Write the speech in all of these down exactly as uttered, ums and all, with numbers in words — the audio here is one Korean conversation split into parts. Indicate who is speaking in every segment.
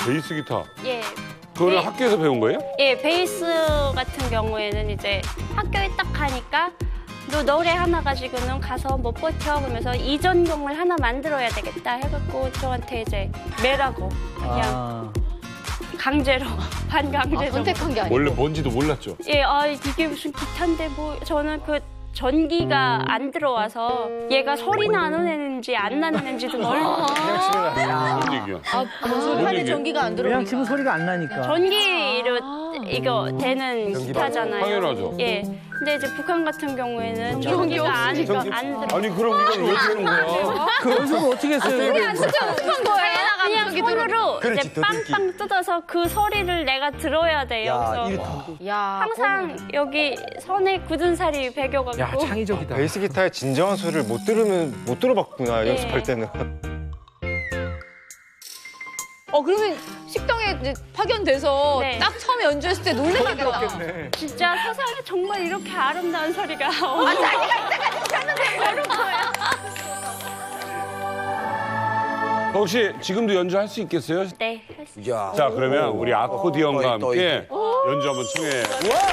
Speaker 1: 베이스 기타?
Speaker 2: 예.
Speaker 1: 그거는
Speaker 2: 네.
Speaker 1: 학교에서 배운 거예요?
Speaker 2: 예, 베이스 같은 경우에는 이제 학교에 딱 가니까 너 노래 하나 가지고는 가서 못 버텨 그러면서 이전곡을 하나 만들어야 되겠다 해갖고 저한테 이제 매라고 그냥
Speaker 3: 아.
Speaker 2: 강제로 반강제로
Speaker 4: 아, 선택한 게 아니고.
Speaker 1: 원래 뭔지도 몰랐죠?
Speaker 2: 예, 아 이게 무슨 기타인데 뭐 저는 그 전기가 안 들어와서 얘가 소리 나는 애인지 안 나는 애인지도 모르고
Speaker 1: 뭔 얘기야?
Speaker 4: 아, 건설판에
Speaker 1: 얘기야?
Speaker 4: 전기가 안
Speaker 3: 그냥
Speaker 4: 들어오니까.
Speaker 3: 치면 소리가 안 나니까.
Speaker 2: 전기로 이거 되는 기타잖아요.
Speaker 1: 당연하죠.
Speaker 2: 예. 근데 이제 북한 같은 경우에는
Speaker 4: 전기
Speaker 2: 전기가 안,
Speaker 4: 없으니까.
Speaker 2: 안 들어.
Speaker 1: 아니 그럼 이걸 왜 주는 거야?
Speaker 3: 그 연습을 어떻게 했어요?
Speaker 4: 그냥 진짜 급한 거예요.
Speaker 2: 그냥
Speaker 4: 저기 들어.
Speaker 2: 손으로
Speaker 5: 그렇지,
Speaker 2: 이제
Speaker 5: 더듬기.
Speaker 2: 빵빵 뜯어서 그 소리를 내가 들어야 돼요.
Speaker 5: 야,
Speaker 2: 그래서
Speaker 5: 이렇게.
Speaker 4: 야,
Speaker 2: 항상 여기 손에 굳은 살이
Speaker 3: 야,
Speaker 2: 배겨갖고
Speaker 3: 창의적이다.
Speaker 5: 베이스 기타의 진정한 소리를 못 들으면 못 들어봤구나
Speaker 2: 예.
Speaker 5: 연습할 때는.
Speaker 4: 어, 그러면 식당에 이제 파견돼서
Speaker 2: 네.
Speaker 4: 딱 처음에 연주했을 때 놀랬겠다.
Speaker 2: 진짜 세상에 정말 이렇게 아름다운 소리가 아, 자기가 이때까지 쳤는데 모르는 거야.
Speaker 1: 혹시 지금도 연주할 수 있겠어요?
Speaker 2: 네, 할 수 있어요.
Speaker 5: 야.
Speaker 1: 자 그러면 우리 아코디언과
Speaker 5: 또
Speaker 1: 함께 연주 한번 청해.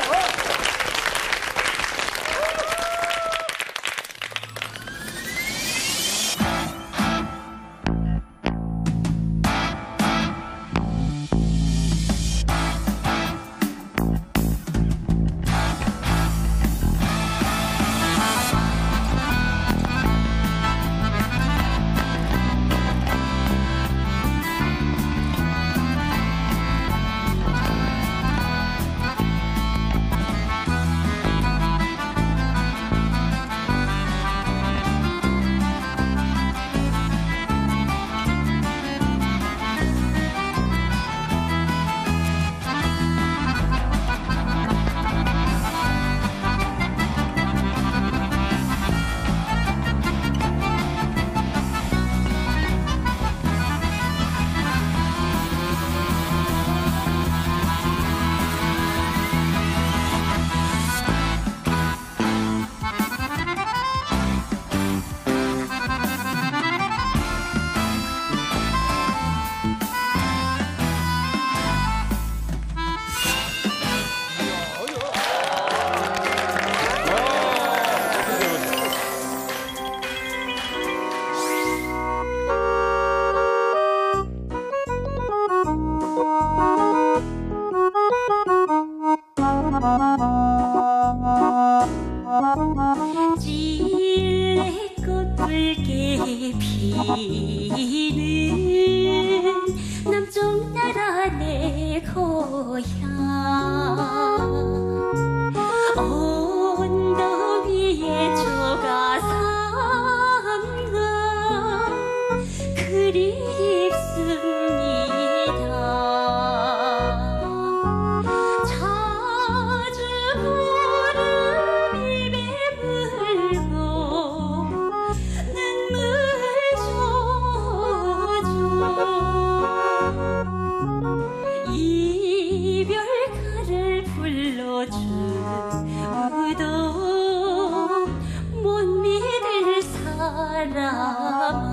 Speaker 6: 찔레꽃 붉게 피는 남쪽 나라 내 고향 언덕 위에 조가상가 그립습니다. 자주 구름이 배불고 눈물 젖어 이별가를 불러주던 못 믿을 사람아